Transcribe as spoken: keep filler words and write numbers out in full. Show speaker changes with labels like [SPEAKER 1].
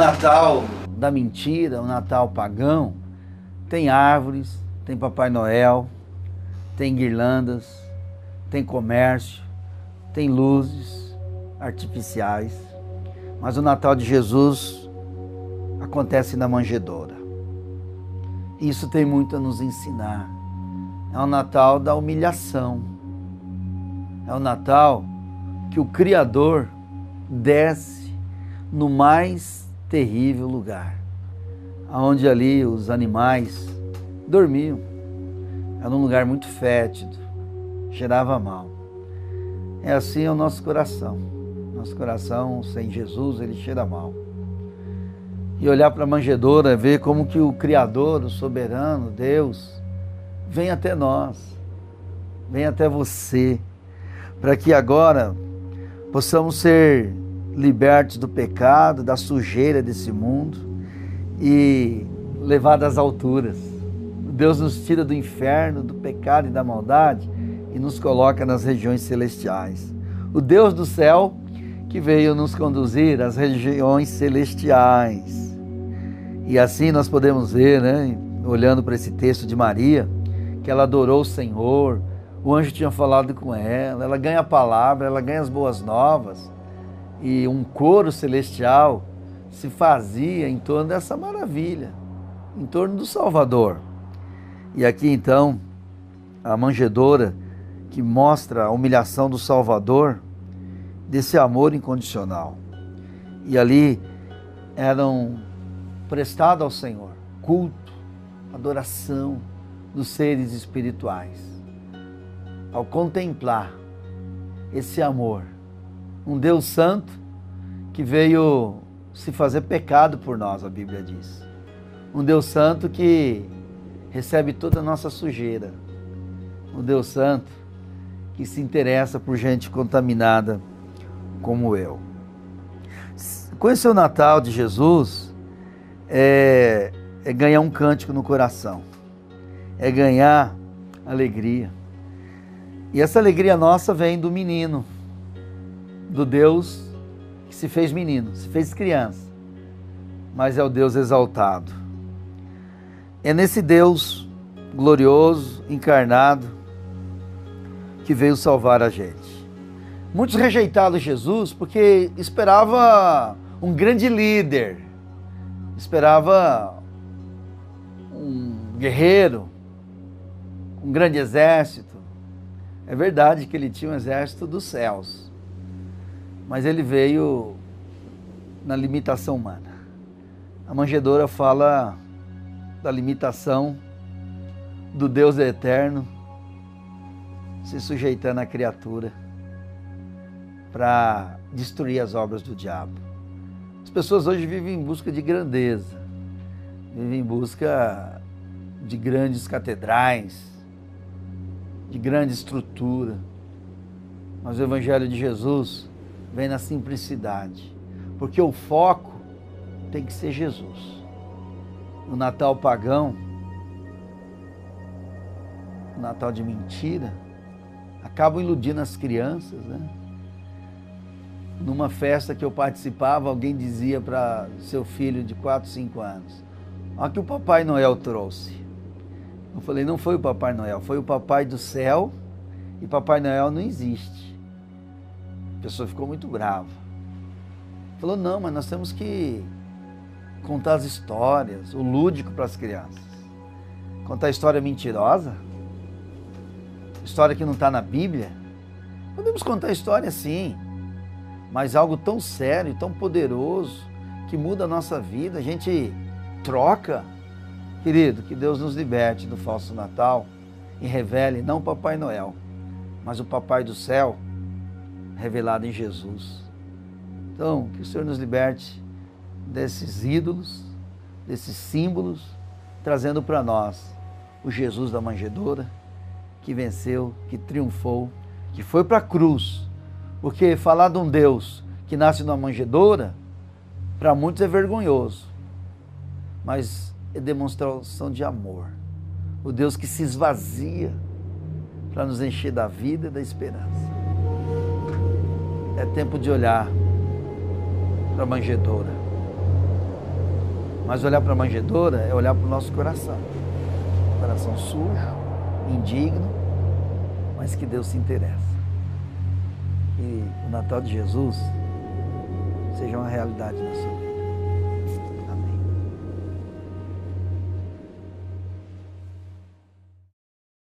[SPEAKER 1] Natal da mentira, o Natal pagão, tem árvores, tem Papai Noel, tem guirlandas, tem comércio, tem luzes artificiais. Mas o Natal de Jesus acontece na manjedoura. Isso tem muito a nos ensinar. É o Natal da humilhação. É o Natal que o Criador desce no mais terrível lugar, onde ali os animais dormiam. Era um lugar muito fétido, cheirava mal. É assim o nosso coração. Nosso coração sem Jesus, ele cheira mal. E olhar para a manjedoura, ver como que o Criador, o soberano, Deus, vem até nós, vem até você, para que agora possamos ser libertos do pecado, da sujeira desse mundo e levados às alturas. Deus nos tira do inferno, do pecado e da maldade e nos coloca nas regiões celestiais. O Deus do céu que veio nos conduzir às regiões celestiais. E assim nós podemos ver, né, olhando para esse texto de Maria, que ela adorou o Senhor, o anjo tinha falado com ela, ela ganha a palavra, ela ganha as boas novas, e um coro celestial se fazia em torno dessa maravilha, em torno do Salvador. E aqui então, a manjedoura que mostra a humilhação do Salvador, desse amor incondicional. E ali eram prestados ao Senhor culto, adoração dos seres espirituais. Ao contemplar esse amor, um Deus santo que veio se fazer pecado por nós, a Bíblia diz. Um Deus santo que recebe toda a nossa sujeira. Um Deus santo que se interessa por gente contaminada como eu. Conhecer o Natal de Jesus é, é ganhar um cântico no coração, é ganhar alegria. E essa alegria nossa vem do menino, do Deus que se fez menino, se fez criança, mas é o Deus exaltado. É nesse Deus glorioso, encarnado, que veio salvar a gente. Muitos rejeitaram Jesus porque esperava um grande líder, esperava um guerreiro, um grande exército. É verdade que ele tinha um exército dos céus, mas ele veio na limitação humana. A manjedoura fala da limitação do Deus eterno se sujeitando à criatura para destruir as obras do diabo. As pessoas hoje vivem em busca de grandeza, vivem em busca de grandes catedrais, de grande estrutura, mas o Evangelho de Jesus vem na simplicidade, porque o foco tem que ser Jesus. O Natal pagão, o Natal de mentira, acabam iludindo as crianças, né? Numa festa que eu participava, alguém dizia para seu filho de quatro, cinco anos: olha que o Papai Noel trouxe. Eu falei: não foi o Papai Noel, foi o Papai do céu, e Papai Noel não existe. A pessoa ficou muito brava. Falou: não, mas nós temos que contar as histórias, o lúdico para as crianças. Contar história mentirosa? História que não está na Bíblia? Podemos contar história sim, mas algo tão sério, tão poderoso, que muda a nossa vida, a gente troca. Querido, que Deus nos liberte do falso Natal e revele não o Papai Noel, mas o Papai do céu revelado em Jesus. Então, que o Senhor nos liberte desses ídolos, desses símbolos, trazendo para nós o Jesus da manjedoura, que venceu, que triunfou, que foi para a cruz. Porque falar de um Deus que nasce numa manjedoura, para muitos é vergonhoso, mas é demonstração de amor. O Deus que se esvazia para nos encher da vida e da esperança. É tempo de olhar para a manjedoura Mas olhar para a manjedoura é olhar para o nosso coração. Coração sujo, indigno, mas que Deus se interessa. E o Natal de Jesus seja uma realidade na sua vida.